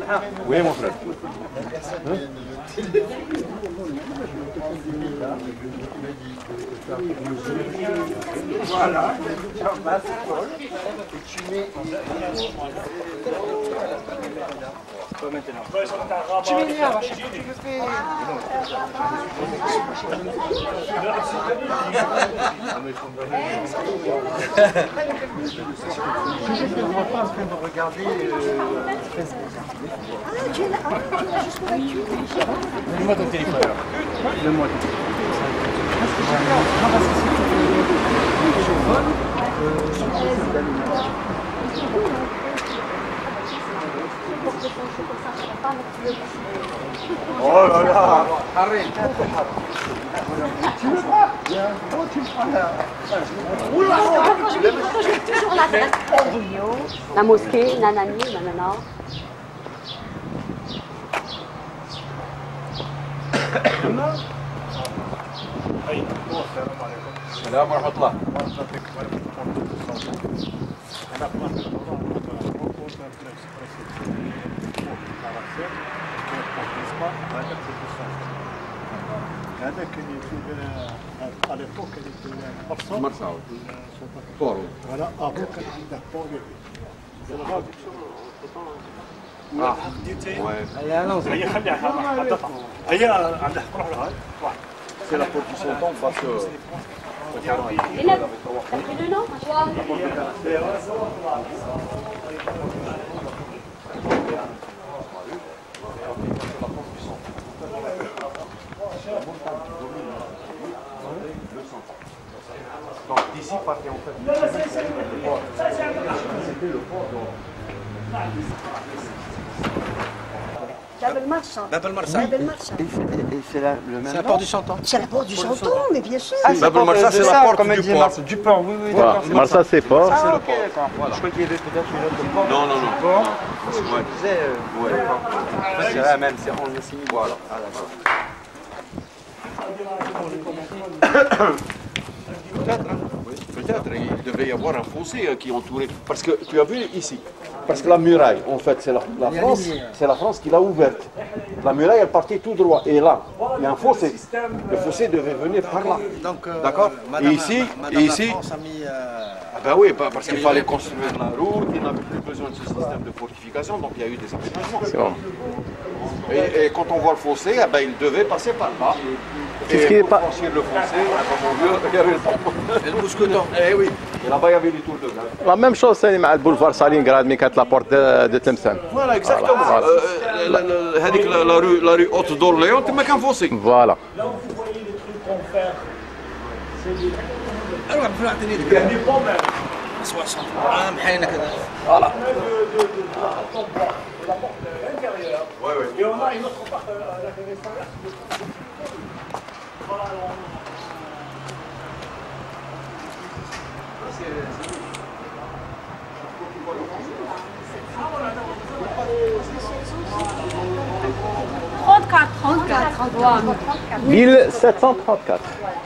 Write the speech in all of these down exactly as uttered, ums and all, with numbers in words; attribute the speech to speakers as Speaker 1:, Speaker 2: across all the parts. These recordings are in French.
Speaker 1: Oui, mon frère.
Speaker 2: Voilà, tu ramasses Paul et tu mets.
Speaker 3: Pas maintenant.
Speaker 2: Tu m'énerves à chaque fois que tu le fais. Je ne vois pas en train de regarder.
Speaker 4: Ah, tu es là, ah, tu es là jusqu'au vingt-huit.
Speaker 3: Donne-moi ton téléphone alors. Donne-moi ton téléphone.
Speaker 2: Oh là là, arrête. Tu le prends? Oh, tu le prends là. Oula,
Speaker 4: Quand je vais toujours la tête. La mosquée, nanani, nanana.
Speaker 1: السلام ورحمة الله.
Speaker 5: هذا كان يكون على l'époque كان يكون مرصاد
Speaker 1: مرصاد. فورو.
Speaker 5: voilà avant كان عندك فورو
Speaker 1: آه.
Speaker 5: هي خليها حطها هي عندها روح لها
Speaker 1: C'est la porte du sultan parce que.
Speaker 4: Et là, t'as pris le nom?
Speaker 1: Donc d'ici partait en fait. C'était le port de.
Speaker 4: Bab el Marsa.
Speaker 3: Bab el Marsa.
Speaker 4: Bab el Marsa.
Speaker 2: Et c'est la- le même.
Speaker 3: C'est la porte du Sultan.
Speaker 4: C'est la porte du Sultan, mais bien sûr.
Speaker 2: Ah, c'est
Speaker 1: Bab el Marsa,
Speaker 2: de
Speaker 1: c'est
Speaker 2: ça,
Speaker 1: la porte
Speaker 2: comme
Speaker 1: du
Speaker 2: elle dit,
Speaker 1: port.
Speaker 2: Marsa, du port, oui, oui,
Speaker 6: Voilà,
Speaker 2: d'accord.
Speaker 6: Marsa c'est fort.
Speaker 2: Ah, ok, d'accord. Je crois qu'il y avait peut-être une autre porte.
Speaker 1: Non, non, non.
Speaker 2: Port.
Speaker 1: Ouais.
Speaker 2: Je disais, euh,
Speaker 1: Ouais.
Speaker 2: d'accord. C'est la même, c'est on est signé.
Speaker 1: Voilà.
Speaker 2: Ah, d'accord.
Speaker 1: Peut-être, hein. Oui, peut-être. Il devait y avoir un fossé euh, qui entourait. Parce que tu as vu ici. Parce que la muraille, en fait, c'est la, la France, c'est la France qui l'a ouverte. La muraille, elle partait tout droit. Et là, il y a un fossé. Le fossé devait venir par là.
Speaker 3: Donc, euh,
Speaker 1: D'accord.
Speaker 3: Madame,
Speaker 1: Et ici,
Speaker 3: Madame
Speaker 1: et
Speaker 3: la
Speaker 1: ici.
Speaker 3: France a mis. Euh,
Speaker 1: Ah ben oui, pas- parce qu'il fallait construire la route, il n'avait plus besoin de ce système de fortification, donc il y a eu des aménagements.
Speaker 6: C'est bon.
Speaker 1: Et, et quand on voit le fossé, eh ben, il devait passer par là.
Speaker 6: C'est ce
Speaker 1: Et
Speaker 6: qui est
Speaker 1: pour
Speaker 6: pas-
Speaker 1: franchir le fossé, eh ben, mon Dieu, il y avait le
Speaker 3: le bousqueton.
Speaker 1: Eh oui, et là-bas il y avait les tours de gaz.
Speaker 6: La même chose c'est مع البولفار Stalingrad مي كانت لابورت دو تلمسان.
Speaker 1: Voilà, exactement.
Speaker 6: Voilà.
Speaker 1: Euh, la, la, هذيك la, la rue, la rue Haute d'Orléans, تما كان fossé.
Speaker 6: Voilà.
Speaker 7: Là où vous voyez les trucs qu'on fait, c'est des...
Speaker 3: اروح في اعطيني
Speaker 7: Il y a des problèmes.
Speaker 3: soixante. اه محينا كذا.
Speaker 7: On a de, de, de, de la porte blanche, de la porte intérieure.
Speaker 1: Ouais, ouais.
Speaker 7: Et on a une autre porte à la l'extérieur. Voilà, on...
Speaker 4: trente-quatre, trente-quatre, trente-quatre.
Speaker 6: mille sept cent trente-quatre.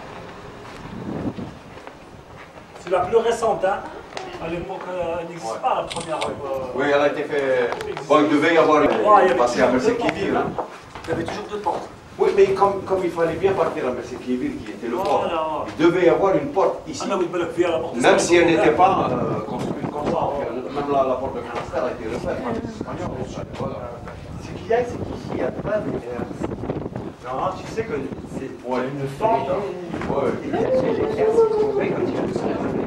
Speaker 7: C'est la plus récente, hein. À l'époque, euh, elle n'existe pas, la première. Euh...
Speaker 1: Oui, elle a été faite. Bon, il devait y avoir une.
Speaker 7: Ouais, il y avait
Speaker 1: Passer à
Speaker 7: toujours deux
Speaker 1: Mersekivir.
Speaker 7: portes.
Speaker 1: Hein.
Speaker 7: Il y avait toujours deux portes.
Speaker 1: Oui, mais comme, comme il fallait bien partir à Mersekivir, qui était le port,
Speaker 7: Voilà.
Speaker 1: il devait y avoir une porte ici.
Speaker 7: Ah non, oui, ben, le à la porte.
Speaker 1: Même si elle n'était pas euh, construite comme ça, même la, la porte de Canastar a été refaite par les Espagnols. Voilà.
Speaker 2: Ce qu'il y a, c'est qu'ici, il n'y a pas de terrasse. Non, tu sais que c'est
Speaker 1: Ouais.
Speaker 2: une fente.
Speaker 1: Ouais.
Speaker 2: Et les terres sont tombées quand il y a le soleil.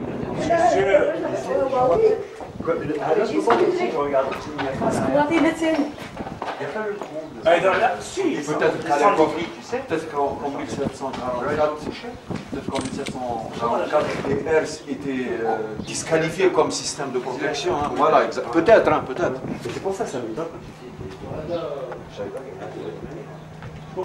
Speaker 2: Comme le- ah, là, je pense que si je regarde, il n'y a pas la- il n'y a pas le trou de-
Speaker 7: Ah, dans la- si,
Speaker 1: Et
Speaker 7: ça-
Speaker 1: peut-être qu'à
Speaker 7: ça-
Speaker 1: l'époque, tu sais, peut-être qu'en qu'en mille sept cent quarante-quatre, peut-être qu'en mille sept cent quarante-quatre, les Hers étaient euh, disqualifiés comme système de protection. Hein. Voilà, exa- peut-être, hein, peut-être.
Speaker 2: Et c'est pour ça que ça me donne quand tu fais des- Je savais pas qu'il y avait des-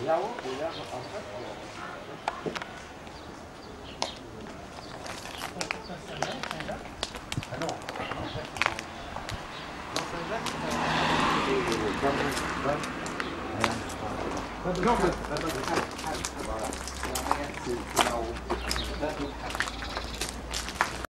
Speaker 2: là-haut, et là, en fait, ah non, en fait, non, c'est là, c'est là. Non, mais, voilà. C'est là-haut.